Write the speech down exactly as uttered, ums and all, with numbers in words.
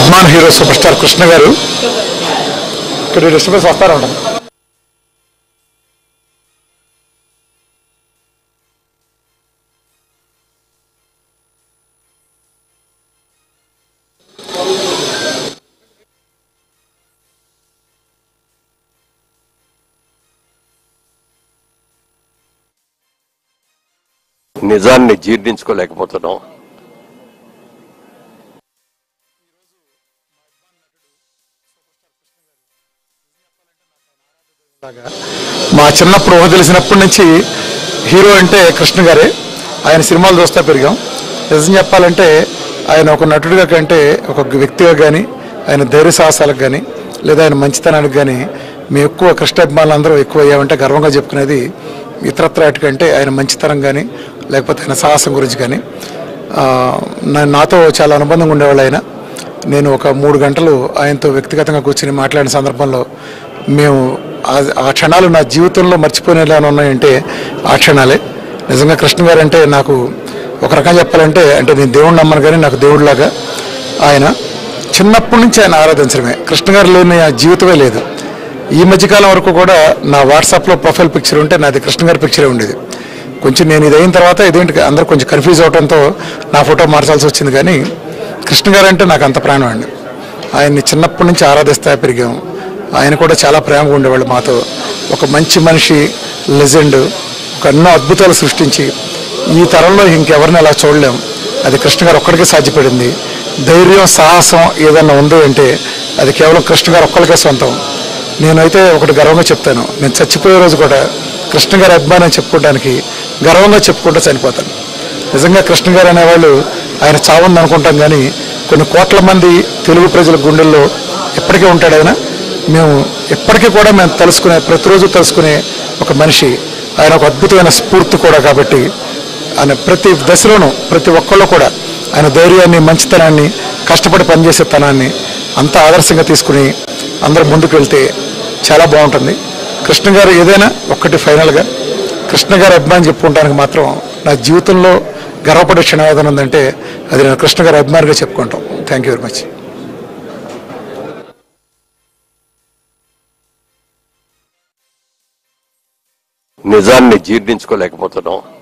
అభిమాన hero super star Krishna గారు ఇక్కడ డిస్టర్బెన్స్ వస్తారా ఉంటారు. నిజాన్ని జీర్ణించుకోలేకపోతున్నాం. మా చిన్నప్పుడు ఊహ తెలిసినప్పటి నుంచి హీరో అంటే కృష్ణ గారే. ఆయన సినిమాలు చూస్తా పెరిగాం. నిజం చెప్పాలంటే ఆయన ఒక నటుడిగా కంటే ఒక వ్యక్తిగా కానీ, ఆయన ధైర్య సాహసాలకు కానీ, లేదా ఆయన మంచితనానికి కానీ మేము ఎక్కువ కృష్ణ అభిమానులు అందరూ ఎక్కువ అయ్యామంటే గర్వంగా చెప్పుకునేది ఇతరత్ర కంటే ఆయన మంచితనం కానీ, లేకపోతే ఆయన సాహసం గురించి కానీ. నాతో చాలా అనుబంధంగా ఉండేవాళ్ళు ఆయన. నేను ఒక మూడు గంటలు ఆయనతో వ్యక్తిగతంగా కూర్చొని మాట్లాడిన సందర్భంలో మేము ఆ క్షణాలు నా జీవితంలో మర్చిపోయినలా ఉన్నాయంటే ఆ క్షణాలే. నిజంగా కృష్ణ గారు అంటే నాకు ఒక రకంగా చెప్పాలంటే, అంటే నేను దేవుడిని నమ్మను కానీ నాకు దేవుడిలాగా ఆయన. చిన్నప్పటి నుంచి ఆయన ఆరాధించడమే. కృష్ణ గారు లేని జీవితమే లేదు. ఈ మధ్యకాలం వరకు కూడా నా వాట్సాప్లో ప్రొఫైల్ పిక్చర్ ఉంటే నాది కృష్ణ గారి పిక్చరే ఉండేది. కొంచెం నేను ఇది అయిన తర్వాత ఇదేంటి అందరూ కొంచెం కన్ఫ్యూజ్ అవడంతో నా ఫోటో మార్చాల్సి వచ్చింది. కానీ కృష్ణ గారు అంటే నాకు అంత ప్రాణం అండి. ఆయన్ని చిన్నప్పటి నుంచి ఆరాధిస్తా పెరిగాము. ఆయన కూడా చాలా ప్రేమగా ఉండేవాళ్ళు మాతో. ఒక మంచి మనిషి, లెజెండ్, ఒక ఎన్నో అద్భుతాలు సృష్టించి ఈ తరంలో ఇంకెవరిని అలా చూడలేం. అది కృష్ణ గారు ఒక్కడికే సాధ్యపడింది. ధైర్యం, సాహసం ఏదన్నా ఉంది అంటే అది కేవలం కృష్ణ గారు ఒక్కరికే సొంతం. నేనైతే ఒకటి గర్వంగా చెప్తాను, నేను చచ్చిపోయే రోజు కూడా కృష్ణ గారి అభిమానం చెప్పుకోవడానికి గర్వంగా చెప్పుకుంటూ చనిపోతాను. నిజంగా కృష్ణ గారు అనేవాళ్ళు ఆయన చావుంది అనుకుంటాం కానీ కొన్ని కోట్ల మంది తెలుగు ప్రజల గుండెల్లో ఎప్పటికీ ఉంటాడు ఆయన. మేము ఎప్పటికీ కూడా మేము తెలుసుకునే, ప్రతిరోజు తెలుసుకునే ఒక మనిషి. ఆయన ఒక అద్భుతమైన స్ఫూర్తి కూడా. కాబట్టి ఆయన ప్రతి దశలోనూ ప్రతి ఒక్కళ్ళు కూడా ఆయన ధైర్యాన్ని, మంచితనాన్ని, కష్టపడి పనిచేసే తనాన్ని అంతా ఆదర్శంగా తీసుకుని అందరూ ముందుకు వెళ్తే చాలా బాగుంటుంది. కృష్ణ గారు ఏదైనా ఒక్కటి ఫైనల్గా కృష్ణ గారి అభిమాని చెప్పుకోవడానికి మాత్రం నా జీవితంలో గర్వపడే క్షణం ఏదైనా ఉందంటే అది నేను కృష్ణ గారి అభిమానిగా చెప్పుకుంటాం. Thank you very much. నిజాన్ని జీర్ణించుకోలేకపోతున్నాం.